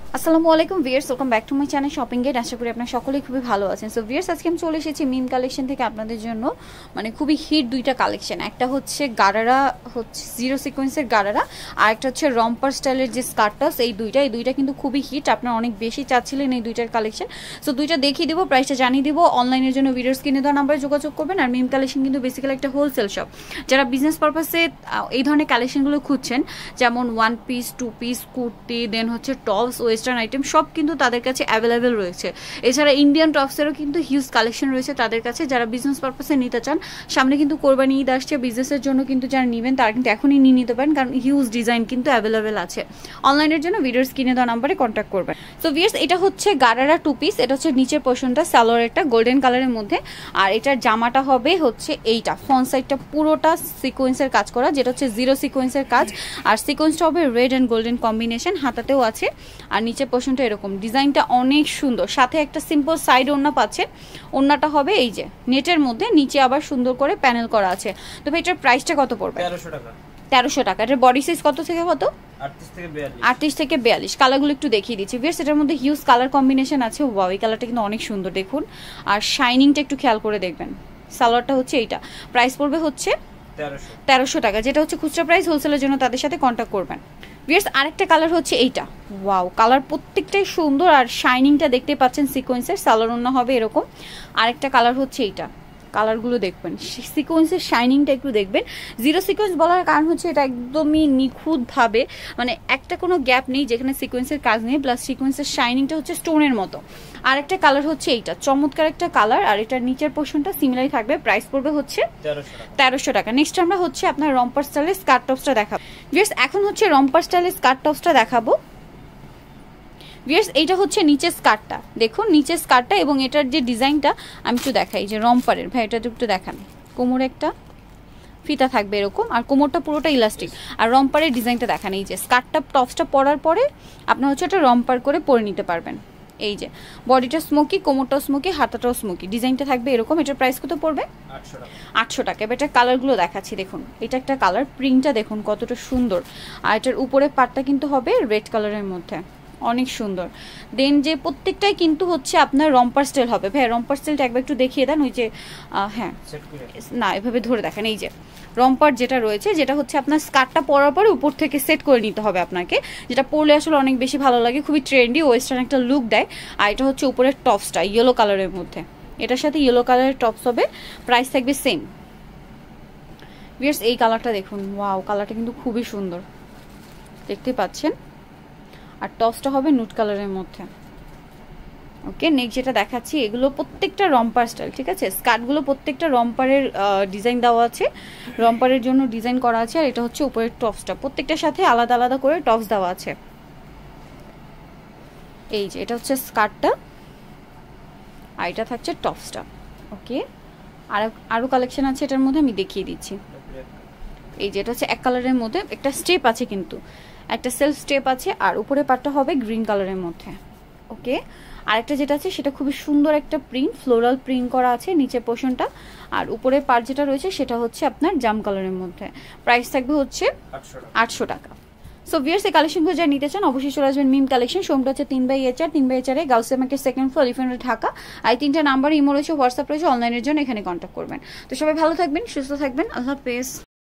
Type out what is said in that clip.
আসসালামু আলাইকুম viewers, welcome back to my channel shopping guide. আশা করি আপনারা সকলেই খুবই ভালো আছেন। সো ভিউয়ার্স, আজকে আমি চলে এসেছি মিম কালেকশন থেকে আপনাদের জন্য খুবই হিট দুইটা কালেকশন। একটা হচ্ছে গারারা, হচ্ছে জিরো সিকোয়েন্সের গারারা, আর একটা হচ্ছে রম্পার স্টাইলের যে স্কার্টটাস। এই দুইটা কিন্তু খুবই হিট, আপনারা অনেক বেশি চাচ্ছিলেন এই দুইটার কালেকশন। সো দুইটা দেখিয়ে দেবো, প্রাইসটা জানিয়ে দেবো। অনলাইনের জন্য ভিডিওর স্ক্রিনে দেওয়া নাম্বারে যোগাযোগ করবেন। আর মিম কালেকশন কিন্তু বেসিক্যালি একটা হোলসেল শপ। যারা বিজনেস পারপাসে এই ধরনের কালেকশনগুলো খুঁজছেন, যেমন one piece, two piece, kurti, then হচ্ছে টপস, ওয়েস্টার্ন আইটেম, সব কিন্তু তাদের কাছে অ্যাভেলেবেল রয়েছে। এছাড়া ইন্ডিয়ান টপসেরও কিন্তু হিউজ কালেকশন রয়েছে তাদের কাছে, যারা বিজনেস পারপাসে নিতে চান। সামনে কিন্তু কোরবানি ঈদ আসছে, বিজনেসের জন্য কিন্তু যারা নেবেন তারা কিন্তু এখনই নিয়ে নিতে পারেন, কারণ হিউজ ডিজাইন কিন্তু অ্যাভেলেবেল আছে। অনলাইনের জন্য ভিডিওর স্ক্রিনে দেওয়া নাম্বারে কন্ট্যাক্ট করবেন। সো ভিউয়ার্স, এটা হচ্ছে গারারা টু পিস। এটা হচ্ছে নিচের পোর্শনটা সালোয়ার একটা গোল্ডেন কালারের মধ্যে, আর এটার জামাটা হবে হচ্ছে এইটা ফ্রন্ট সাইডটা পুরোটা সিকোয়েন্সের কাজ করা, যেটা হচ্ছে জিরো সিকোয়েন্সের কাজ। আর সিকোয়েন্সটা হবে রেড অ্যান্ড গোল্ডেন কম্বিনেশন, হাতাতেও আছে। আর নিচের পোর্শনটা এরকম, ডিজাইনটা অনেক সুন্দর। সাথে একটা সিম্পল সাইড ওড়না পাচ্ছে। ওড়নাটা হবে এই যে নেটের মধ্যে, নিচে আবার সুন্দর করে প্যানেল করা আছে। তো ভাই, এটার প্রাইসটা কত পড়বে? 1300 টাকা। 1300 টাকা। এটার বডি সাইজ কত থেকে কত? 38 থেকে 42। কালারগুলো একটু দেখিয়ে দিচ্ছি। ভিউয়ার্স, এটার মধ্যে হিউজ কালার কম্বিনেশন আছে। ওয়াও, এই কালারটা কিন্তু অনেক সুন্দর, দেখুন। আর শাইনিংটা একটু খেয়াল করে দেখবেন। সালোয়ারটা হচ্ছে এইটা। প্রাইস পড়বে হচ্ছে 1300 টাকা, যেটা হচ্ছে খুচরা প্রাইস। হোলসেলের জন্য তাদের সাথে কন্ট্যাক্ট করবেন। ভিউয়ার্স, আরেকটা কালার হচ্ছে এইটা। ওয়াও, কালার প্রত্যেকটাই সুন্দর, আর শাইনিংটা দেখতে পাচ্ছেন সিকোয়েন্সের। সালোয়ার ওড়না হবে এরকম। আরেকটা কালার হচ্ছে এইটা। কালারগুলো দেখবেন, সিকোয়েন্সের শাইনিংটা একটু দেখবেন। জিরো সিকোয়েন্স বলার কারণ হচ্ছে এটা একদমই নিখুঁতভাবে, একটা কোনো গ্যাপ নেই যেখানে সিকোয়েন্সের কাজ নেই, প্লাস সিকোয়েন্সের শাইনিংটা হচ্ছে স্টোনের মতো। আরেকটা কালার হচ্ছে এইটা, চমৎকার একটা কালার। আর এটার নিচের পোর্শনটা সিমিলারই থাকবে। প্রাইস পড়বে হচ্ছে 1300 টাকা। নেক্সট আমরা হচ্ছে আপনার রম্পার স্টাইলের স্কার্ট টপসটা দেখাবো। ভিউয়ার্স, এখন হচ্ছে রম্পার স্টাইলের স্কার্ট টপসটা দেখাবো। ভিউয়ার্স, এইটা হচ্ছে নিচের স্কার্টটা, দেখুন নিচের স্কার্টটা, এবং এটার যে ডিজাইনটা আমি একটু দেখাই, যে রম্পারের। ভাই, এটা একটু দেখান। কোমরে একটা ফিতা থাকবে এরকম, আর কোমরটা পুরোটা ইলাস্টিক। আর রম্পারের ডিজাইনটা দেখান, এই যে স্কার্টটা টপসটা পরার পরে আপনার হচ্ছে এটা রম্পার করে পরে নিতে পারবেন। এই যে বডিটা স্মোকি, কোমরটাও স্মোকি, হাতাটাও স্মোকি, ডিজাইনটা থাকবে এরকম। এটার প্রাইস কত পড়বে? 800 টাকা। এবার এটার কালারগুলো দেখাচ্ছি, দেখুন। এটা একটা কালার, প্রিন্টটা দেখুন কতটা সুন্দর। আর এটার উপরে পাটটা কিন্তু হবে রেড কালারের মধ্যে, অনেক সুন্দর। দেন যে প্রত্যেকটাই কিন্তু হচ্ছে আপনার রম্পার স্টাইল হবে। ভাই, রম্পার স্টাইলটা একবার একটু দেখিয়ে দেন। ওই যে হ্যাঁ, না এভাবে ধরে দেখেন। এই যে রম্পার যেটা রয়েছে, যেটা হচ্ছে আপনার স্কার্টটা পরার পরে উপর থেকে সেট করে নিতে হবে আপনাকে, যেটা পরলে আসলে অনেক বেশি ভালো লাগে, খুবই ট্রেন্ডি ওয়েস্টার্ন একটা লুক দেয়। আর এটা হচ্ছে উপরের টপসটা ইয়েলো কালারের মধ্যে, এটার সাথে ইয়েলো কালারের টপস হবে। প্রাইস থাকবে সেম। ভিউয়ার্স, এই কালারটা দেখুন। ওয়াও, কালারটা কিন্তু খুবই সুন্দর, দেখতে পাচ্ছেন। আর টপসটা হবে নুট কালারের মধ্যে। ওকে, নেক্সট যেটা দেখাচ্ছি, এগুলো প্রত্যেকটা রম্পার স্টাইল, ঠিক আছে। স্কার্টগুলো প্রত্যেকটা রম্পারের ডিজাইন দেওয়া আছে, রম্পারের জন্য ডিজাইন করা আছে। আর এটা হচ্ছে উপরের টপসটা, প্রত্যেকটার সাথে আলাদা আলাদা করে টপস দেওয়া আছে। এই যে এটা হচ্ছে স্কার্টটা, আর এটা থাকছে টপসটা। ওকে, আরও কালেকশন আছে এটার মধ্যে, আমি দেখিয়ে দিচ্ছি। এই যে এটা হচ্ছে এক কালারের মধ্যে, একটা স্টেপ আছে কিন্তু, একটা সেলফ স্টেপ আছে। আর উপরে পাটটা হবে গ্রিন কালারের মধ্যে। ওকে, আরেকটা যেটা আছে সেটা খুবই সুন্দর একটা প্রিন্ট, ফ্লোরাল প্রিন্ট করা আছে নিচের পোর্শনটা। আর উপরের পার্ট যেটা রয়েছে সেটা হচ্ছে আপনার জাম কালারের মধ্যে। প্রাইস থাকবে হচ্ছে 800 টাকা। সো ভিউয়ার্স, এই কালেকশনগুলো যারা নিতে চান অবশ্যই চলে আসবেন মিম কালেকশন। শোরুমটা হচ্ছে 3/4 3/4 Gausia market second floor, elephant road, Dhaka. আর এই তিনটা নাম্বার ইমো রয়েছে, হোয়াটসঅ্যাপ রয়েছে, অনলাইনের জন্য এখানে কন্ট্যাক্ট করবেন। তো সবাই ভালো থাকবেন, সুস্থ থাকবেন, আল্লাহ হাফেজ।